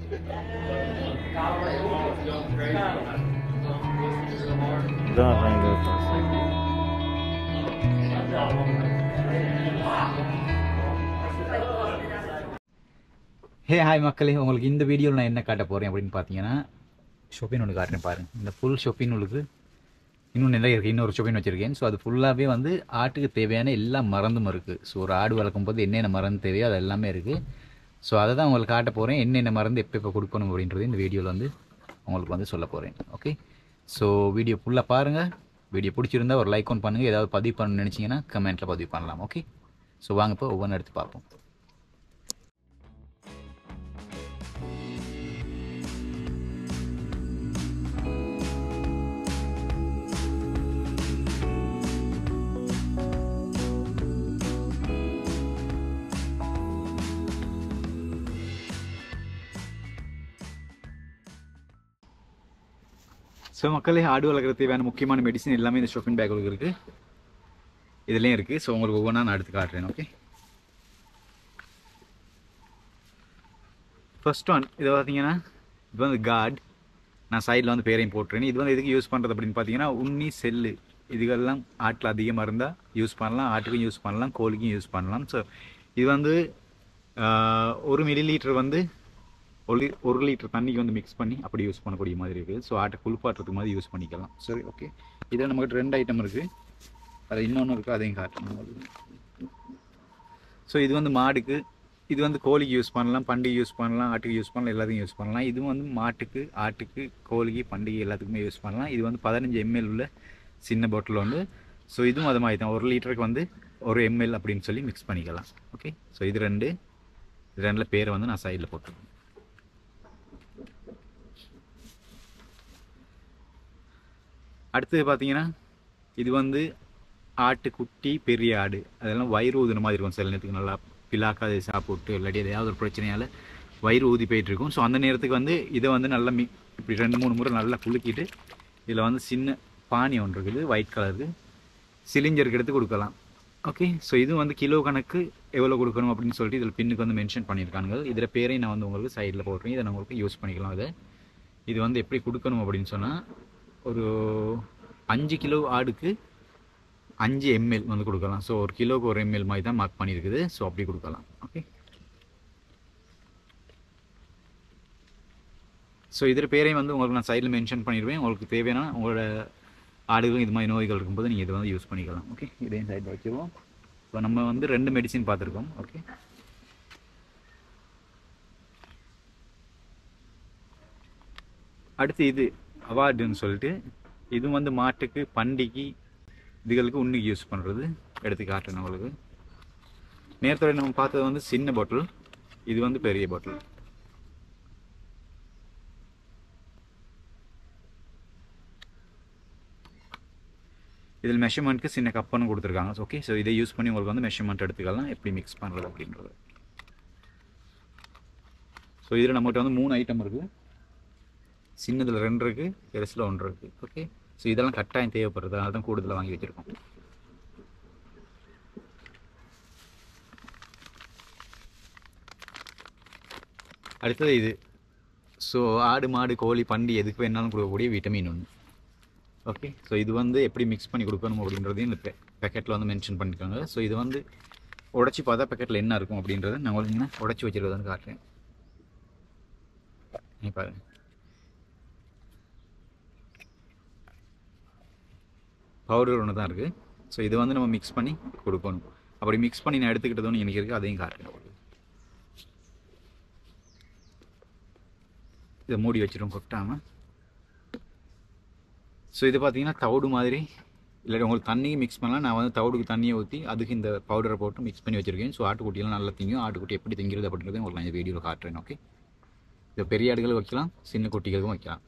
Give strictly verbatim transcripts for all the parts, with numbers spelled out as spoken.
இதான் வாங்கி hey hi மக்களே, உங்களுக்கு இந்த வீடியோவில் நான் என்ன காட்ட போகிறேன் அப்படின்னு பார்த்தீங்கன்னா, ஷாப்பிங் ஒன்று காட்டுறேன் பாருங்கள். இந்த ஃபுல் ஷாப்பிங் உங்களுக்கு இன்னும் நிறைய இருக்குது. இன்னொரு ஷாப்பிங் வச்சுருக்கேன். ஸோ அது ஃபுல்லாகவே வந்து ஆட்டுக்கு தேவையான எல்லா மருந்தும் இருக்குது. ஸோ ஒரு ஆடு வளர்க்கும் போது என்னென்ன மருந்து தேவையோ அது எல்லாமே இருக்குது. ஸோ அதை தான் உங்களுக்கு காட்ட போகிறேன். என்னென்ன மருந்து எப்போ எப்போ கொடுக்கணும் அப்படின்றது இந்த வீடியோவில் வந்து உங்களுக்கு வந்து சொல்ல போகிறேன். ஓகே, ஸோ வீடியோ ஃபுல்லாக பாருங்கள். வீடியோ பிடிச்சிருந்தா ஒரு லைக் ஒன் பண்ணுங்கள். ஏதாவது பதிவு பண்ணணும்னு நினச்சிங்கன்னா கமெண்ட்டில் பதிவு பண்ணலாம். ஓகே, ஸோ வாங்க இப்போ ஒவ்வொன்றும் எடுத்து பார்ப்போம். ஸோ மக்களே, ஆடு வளர்க்குறது தேவையான முக்கியமான மெடிசன் எல்லாமே இந்த ஷாப்பிங் பேக்குக்கு இருக்குது. இதுலேயும் இருக்குது. ஸோ உங்களுக்கு ஒவ்வொன்றா நான் எடுத்து காட்டுறேன். ஓகே, ஃபர்ஸ்ட் ஒன் இது பார்த்தீங்கன்னா, இது வந்து கார்டு. நான் சைடில் வந்து பேரையும் போட்டுறேன். இது வந்து எதுக்கு யூஸ் பண்ணுறது அப்படின்னு பார்த்தீங்கன்னா, உண்ணி செல்லு இதுக்கெல்லாம் ஆட்டில் அதிகமாக இருந்தால் யூஸ் பண்ணலாம். ஆட்டுக்கும் யூஸ் பண்ணலாம், கோழிக்கும் யூஸ் பண்ணலாம். ஸோ இது வந்து ஒரு மில்லி லிட்டர் வந்து ஒரு ஒரு லிட்டர் தண்ணிக்கு வந்து மிக்ஸ் பண்ணி அப்படி யூஸ் பண்ணக்கூடிய மாதிரி இருக்குது. ஸோ ஆட்டை குளிப்பாட்டுறதுக்கு மாதிரி யூஸ் பண்ணிக்கலாம். சரி, ஓகே. இதில் நம்மகிட்ட ரெண்டு ஐட்டம் இருக்குது. அது இன்னொன்று இருக்குது, அதையும் காட்டணும். ஸோ இது வந்து மாடுக்கு, இது வந்து கோழிக்கு யூஸ் பண்ணலாம், பண்டிகை யூஸ் பண்ணலாம், ஆட்டுக்கு யூஸ் பண்ணலாம், எல்லாத்துக்கும் யூஸ் பண்ணலாம். இதுவும் வந்து மாட்டுக்கு, ஆட்டுக்கு, கோழிக்கு, பண்டிகை எல்லாத்துக்குமே யூஸ் பண்ணலாம். இது வந்து பதினஞ்சு எம்எல் உள்ள சின்ன பாட்டில் வந்து. ஸோ இதுவும் அது மாதிரி தான், ஒரு லிட்டருக்கு வந்து ஒரு எம்எல் அப்படின்னு சொல்லி மிக்ஸ் பண்ணிக்கலாம். ஓகே, ஸோ இது ரெண்டு இது ரெண்டில் பேரை வந்து நான் சைடில் போட்டுருக்கேன். அடுத்தது பார்த்தீங்கன்னா, இது வந்து ஆட்டு குட்டி, பெரிய ஆடு அதெல்லாம் வயிறு ஊதுன மாதிரி இருக்கும். சில நேரத்துக்கு நல்லா பிலாக்காதை சாப்பிட்டு இல்லாட்டி எதையாவது ஒரு பிரச்சனையால் வயிறு ஊதி போயிட்டுருக்கும். ஸோ அந்த நேரத்துக்கு வந்து இதை வந்து நல்லா மி இப்படி ரெண்டு மூணு முறை நல்லா குலுக்கிட்டு இதில் வந்து சின்ன பானி ஒன்று இருக்குது, ஒயிட் கலருக்கு சிலிஞ்சருக்கு எடுத்து கொடுக்கலாம். ஓகே, ஸோ இது வந்து கிலோ கணக்கு எவ்வளோ கொடுக்கணும் அப்படின்னு சொல்லிட்டு இதில் பின்னுக்கு வந்து மென்ஷன் பண்ணியிருக்காங்க. இதில் பேரையும் நான் வந்து உங்களுக்கு சைடில் போடுறேன். இதை நான் உங்களுக்கு யூஸ் பண்ணிக்கலாம். இதை இது வந்து எப்படி கொடுக்கணும் அப்படின்னு சொன்னால், ஒரு அஞ்சு கிலோ ஆடுக்கு அஞ்சு எம்எல் வந்து கொடுக்கலாம். ஸோ ஒரு கிலோவுக்கு ஒரு எம்எல் மாதிரி தான் மார்க் பண்ணியிருக்குது. ஸோ அப்படி கொடுக்கலாம். ஓகே, ஸோ இதில் பேரையும் வந்து உங்களுக்கு நான் சைடில் மென்ஷன் பண்ணிடுவேன். உங்களுக்கு தேவையான உங்களோட ஆடுகளும் இது மாதிரி நோய்கள் இருக்கும்போது நீங்கள் இதை வந்து யூஸ் பண்ணிக்கலாம். ஓகே, இதையும் சைடில் வச்சுருவோம். இப்போ நம்ம வந்து ரெண்டு மெடிசின் பார்த்துருக்கோம். ஓகே, அடுத்து இது அவார்டுன்னு சொல்லிட்டு, இது வந்து மாட்டுக்கு, பண்டிகை இதுகளுக்கு உண்ணிக்கு யூஸ் பண்ணுறது எடுத்து காட்டுறேன் உங்களுக்கு. நேரத்தோட நம்ம பார்த்தது வந்து சின்ன பாட்டில், இது வந்து பெரிய பாட்டில். இதில் மெஷர்மெண்ட்க்கு சின்ன கப்பன்னு கொடுத்துருக்காங்க. ஓகே, ஸோ இதை யூஸ் பண்ணி உங்களுக்கு வந்து மெஷர்மெண்ட் எடுத்துக்கலாம், எப்படி மிக்ஸ் பண்ணுறது அப்படின்றது. ஸோ இதில் நம்மகிட்ட வந்து மூணு ஐட்டம் இருக்குது. சின்னதில் ரெண்டு இருக்குது, பெருசில் ஒன்று இருக்குது. ஓகே, ஸோ இதெல்லாம் கட்டாயம் தேவைப்படுறது, அதனால தான் கூடுதலாக வாங்கி வச்சுருக்கோம். அடுத்தது இது. ஸோ ஆடு, மாடு, கோழி, பண்டி எதுக்கு வேணாலும் கொடுக்கக்கூடிய விட்டமின் ஒன்று. ஓகே, ஸோ இது வந்து எப்படி மிக்ஸ் பண்ணி கொடுக்கணும் அப்படின்றதையும் இந்த பேக்கெட்டில் வந்து மென்ஷன் பண்ணியிருக்காங்க. ஸோ இது வந்து உடச்சி பார்த்தா பேக்கெட்டில் என்ன இருக்கும் அப்படின்றத நான் உங்களுக்கு உடச்சி வச்சுருக்கதான்னு காட்டுறேன். நீ பாருங்கள், பவுடர் ஒன்று தான் இருக்குது. ஸோ இதை வந்து நம்ம மிக்ஸ் பண்ணி கொடுக்கணும். அப்படி மிக்ஸ் பண்ணி நான் எடுத்துக்கிட்டதுன்னு எனக்கு இருக்குது, அதையும் காட்டுறேன். இதை மூடி வச்சிடும் கொட்டாமல். ஸோ இது பார்த்தீங்கன்னா தவிடு மாதிரி, இல்லாட்டி உங்களுக்கு தண்ணியும் மிக்ஸ் பண்ணலாம். நான் வந்து தவிடுக்கு தண்ணியை ஊற்றி அதுக்கு இந்த பவுடரை போட்டு மிக்ஸ் பண்ணி வச்சுருக்கேன். ஸோ ஆட்டுக்குட்டியெல்லாம் நல்லா திங்கும். ஆட்டுக்குட்டி எப்படி திங்கிறது அப்படின்றத உங்களுக்கு நான் இந்த வீடியோவில் காட்டுறேன். ஓகே, இதை பெரிய ஆடுகளும் வைக்கலாம், சின்ன குட்டிகளுக்கும் வைக்கலாம்.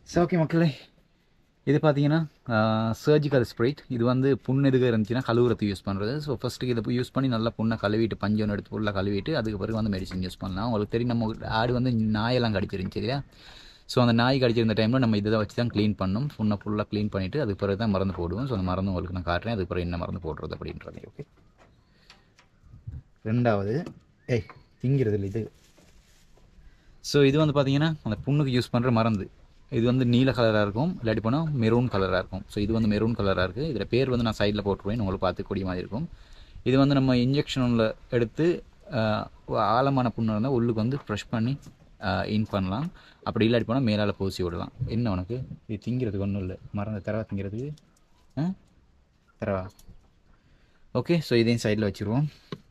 ஸோ ஓகே மக்களே, இது பார்த்தீங்கன்னா சர்ஜிக்கல் ஸ்ப்ரைட். இது வந்து புண் எதுக்கு இருந்துச்சுன்னா கழுவுறதுக்கு யூஸ் பண்ணுறது. ஸோ ஃபஸ்ட்டுக்கு இதை யூஸ் பண்ணி நல்லா புண்ணை கழுவிட்டு பஞ்சு ஒன்று எடுத்து ஃபுல்லாக கழுவிட்டு அதுக்கு பிறகு வந்து மெடிசன் யூஸ் பண்ணலாம். உங்களுக்கு தெரியும், நம்ம ஆடு வந்து நாயெல்லாம் கடிச்சிருந்துச்சு இல்லையா? ஸோ அந்த நாய் கடிச்சிருந்த டைமில் நம்ம இதை வச்சு தான் க்ளீன் பண்ணணும். புண்ணை ஃபுல்லாக க்ளீன் பண்ணிவிட்டு அதுக்கு பிறகு தான் மருந்து போடுவோம். ஸோ அந்த மருந்து உங்களுக்கு நான் காட்டுறேன், அதுக்கு பிறகு என்ன மருந்து போடுறது அப்படின்றது. ஓகே, ரெண்டாவது ஏய் திங்கிறது இல்லை இது. ஸோ இது வந்து பார்த்தீங்கன்னா அந்த புண்ணுக்கு யூஸ் பண்ணுற மருந்து. இது வந்து நீல கலராக இருக்கும், இல்லாட்டி போனால் மெரூன் கலராக இருக்கும். ஸோ இது வந்து மெரூன் கலராக இருக்குது. இதில் பேர் வந்து நான் சைடில் போட்டுருவேன், உங்களுக்கு பார்த்துக்கூடிய மாதிரி இருக்கும். இது வந்து நம்ம இன்ஜெக்ஷன் ஒன்றில் எடுத்து ஆழமான புண்ணு இருந்தால் உள்ளுக்கு வந்து ப்ரெஷ் பண்ணி இன் பண்ணலாம். அப்படி இல்லாட்டி போனால் மேலால் பூசி விடலாம். என்ன உனக்கு இது திங்கிறதுக்கு ஒன்றும் இல்லை, மறந்த தரவா திங்கிறதுக்கு ஆ தரவா. ஓகே, ஸோ இதையும் சைடில் வச்சுருவோம்.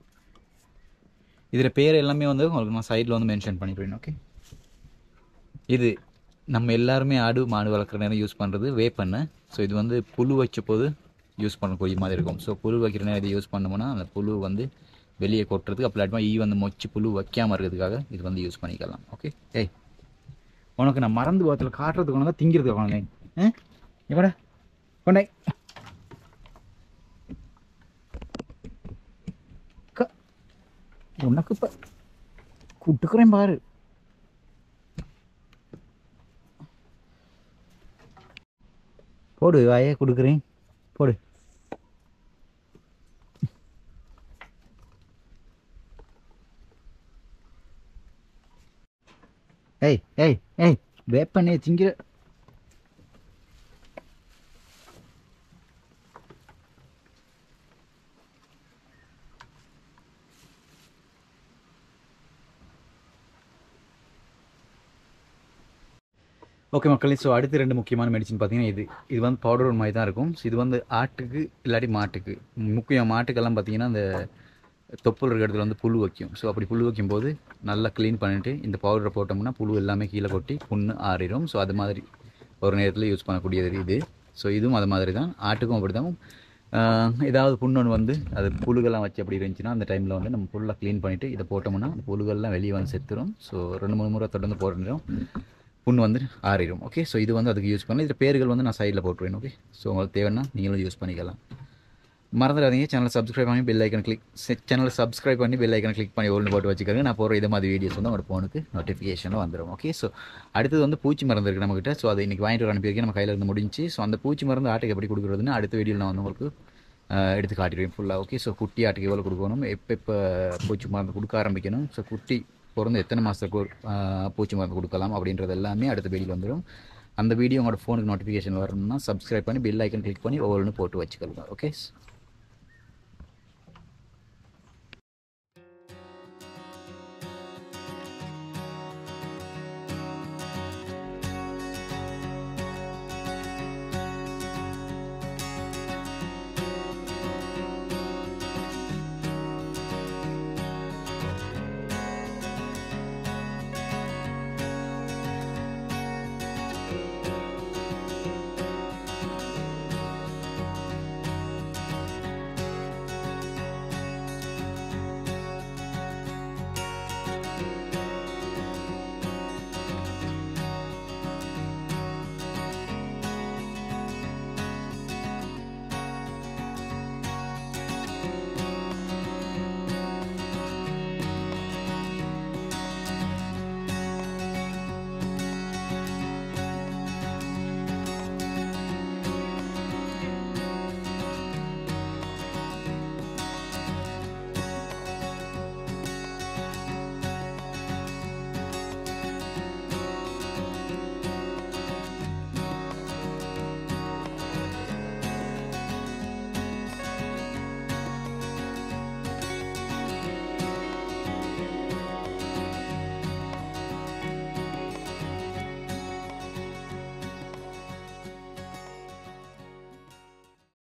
இதில் பேர் எல்லாமே வந்து உங்களுக்கு நான் சைடில் வந்து மென்ஷன் பண்ணிடுவேன். ஓகே, இது நம்ம எல்லாருமே ஆடு மாடு வளர்க்குற நேரம் யூஸ் பண்ணுறது வேப்பெண்ணெய். ஸோ இது வந்து புழு வச்ச போது யூஸ் பண்ணக்கூடிய மாதிரி இருக்கும். ஸோ புழு வைக்கிற நேரம் இதை யூஸ் பண்ணோம்னா அந்த புழு வந்து வெளியே கொட்டுறதுக்கு, அப்படி ஈ வந்து மொச்சு புழு வைக்காமல் இருக்கிறதுக்காக இது வந்து யூஸ் பண்ணிக்கலாம். ஓகே, ஏய் உனக்கு நான் மறந்து போகத்தில் காட்டுறதுக்கு ஒன்று தான் திங்கிறதுக்கு வாங்க. ஆ இவட கொண்டை உனக்கு இப்போ கூட்டுக்கிறேன் பாரு. போடு வாயே கொடுக்குறேன், போடு. ஏய் ஏய் ஏய் வேப்பண்ணே திங்கிற. ஓகே மக்களே, ஸோ அடுத்து ரெண்டு முக்கியமான மெடிசன் பார்த்தீங்கன்னா இது இது வந்து பவுடர் மாதிரி தான் இருக்கும். ஸோ இது வந்து ஆட்டுக்கு இல்லாட்டி மாட்டுக்கு, முக்கியம் மாட்டுக்கெல்லாம் பார்த்தீங்கன்னா அந்த தொப்புள் இருக்கிற இடத்துல வந்து புழு வைக்கும். ஸோ அப்படி புழு வைக்கும்போது நல்லா க்ளீன் பண்ணிவிட்டு இந்த பவுடரை போட்டோம்னா புழு எல்லாமே கீழே கொட்டி புண்ணு ஆறிடும். ஸோ அது மாதிரி ஒரு நேரத்தில் யூஸ் பண்ணக்கூடியது இது. ஸோ இதுவும் அது மாதிரி தான், ஆட்டுக்கும் அப்படி தான். ஏதாவது புண்ணொன்று வந்து அது புழுகெல்லாம் வச்சு அப்படி இருந்துச்சுன்னா அந்த டைமில் வந்து நம்ம ஃபுல்லாக க்ளீன் பண்ணிவிட்டு இதை போட்டோம்னா அந்த புழுகெல்லாம் வெளியே வந்து செத்துரும். ஸோ ரெண்டு மூணு முறை தொடர்ந்து போடுறோம், புண்ணு வந்து ஆறிடும். ஓகே, ஸோ இது வந்து அதுக்கு யூஸ் பண்ணலாம். இதில் பேர்கள் வந்து நான் சைடில் போட்டுருவேன். ஓகே, ஸோ உங்களுக்கு தேவைன்னா நீங்களும் யூஸ் பண்ணிக்கலாம். மறந்துடாதீங்க, சேனலை சப்ஸ்கிரைப் பண்ணி பெல் ஐக்கன் கிளிக் சேனலை சப்ஸ்கிரைப் பண்ணி பெல் ஐக்கன் கிளிக் பண்ணி ஒன்று போட்டு வச்சுக்கிறேன். நான் போகிற இது மாதிரி வீடியோஸ் வந்து உங்களோட ஃபோனுக்கு நோட்டிஃபிகேஷனில் வந்துடும். ஓகே, ஸோ அடுத்தது வந்து பூச்சி மருந்து இருக்குது நம்மகிட்ட. ஸோ அதை இன்றைக்கி வாங்கிட்டு வர அனுப்பியிருக்கேன், நம்ம கையில் இருந்து முடிஞ்சு. ஸோ அந்த பூச்சி மருந்து ஆட்டுக்கு எப்படி கொடுக்குறதுன்னு அடுத்த வீடியோவில் நான் வந்து உங்களுக்கு எடுத்து காட்டிடுவேன் ஃபுல்லாக. ஓகே, ஸோ குட்டி ஆட்டுக்கு எவ்வளோ கொடுக்கணும், எப்போ எப்போ பூச்சி மருந்து கொடுக்க ஆரம்பிக்கணும், ஸோ குட்டி பிறந்து எத்தனை மாதத்துக்கு பூச்சி மருந்து கொடுக்கலாம் அப்படின்றது எல்லாமே அடுத்த வீடியோவில் வந்துடும். அந்த வீடியோ உங்களோட ஃபோனுக்கு நோட்டிஃபிகேஷன் வரணும்னா சப்ஸ்கிரைப் பண்ணி பெல் ஐக்கன் கிளிக் பண்ணி ஒவ்வொன்று போட்டு வச்சுக்கலாம். ஓகே.